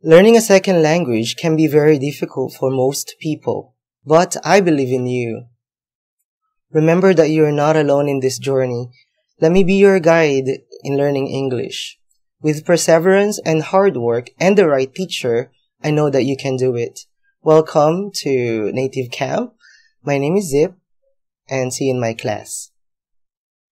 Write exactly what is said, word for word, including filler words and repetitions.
Learning a second language can be very difficult for most people, but I believe in you. Remember that you are not alone in this journey. Let me be your guide in learning English. With perseverance and hard work and the right teacher, I know that you can do it. Welcome to Native Camp. My name is Zip, and see you in my class.